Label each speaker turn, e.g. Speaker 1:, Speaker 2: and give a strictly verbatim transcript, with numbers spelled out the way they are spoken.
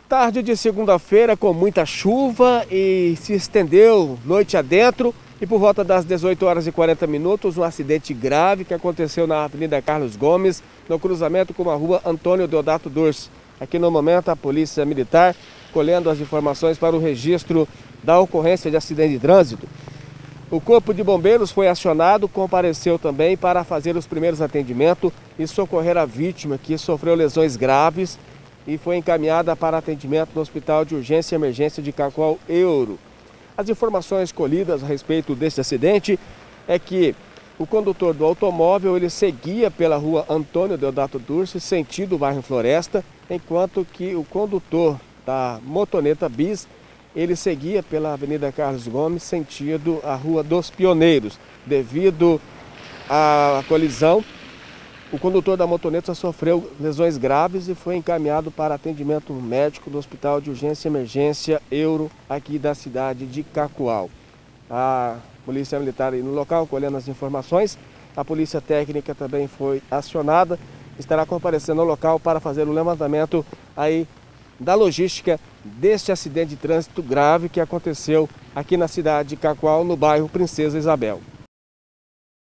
Speaker 1: Tarde de segunda-feira com muita chuva e se estendeu noite adentro e por volta das dezoito horas e quarenta minutos um acidente grave que aconteceu na Avenida Carlos Gomes, no cruzamento com a rua Antônio Deodato Durso. Aqui no momento a Polícia Militar colhendo as informações para o registro da ocorrência de acidente de trânsito. O Corpo de Bombeiros foi acionado, compareceu também para fazer os primeiros atendimentos e socorrer a vítima que sofreu lesões graves e foi encaminhada para atendimento no Hospital de Urgência e Emergência de Cacoal Euro. As informações colhidas a respeito deste acidente é que o condutor do automóvel ele seguia pela rua Antônio Deodato Durso, sentido bairro Floresta, enquanto que o condutor da motoneta bis ele seguia pela Avenida Carlos Gomes, sentido a Rua dos Pioneiros. Devido à colisão, o condutor da motoneta sofreu lesões graves e foi encaminhado para atendimento médico do Hospital de Urgência e Emergência Euro, aqui da cidade de Cacoal. A Polícia Militar no local, colhendo as informações, a Polícia Técnica também foi acionada, estará comparecendo ao local para fazer o levantamento aí da logística deste acidente de trânsito grave que aconteceu aqui na cidade de Cacoal, no bairro Princesa Isabel.